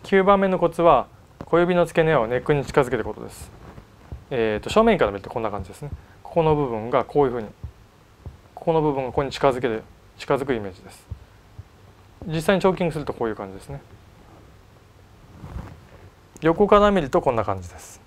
9番目のコツは小指の付け根をネックに近づけることです。正面から見るとこんな感じですね。ここの部分がこういうふうに、ここの部分がここに近づくイメージです。実際にチョーキングするとこういう感じですね。横から見るとこんな感じです。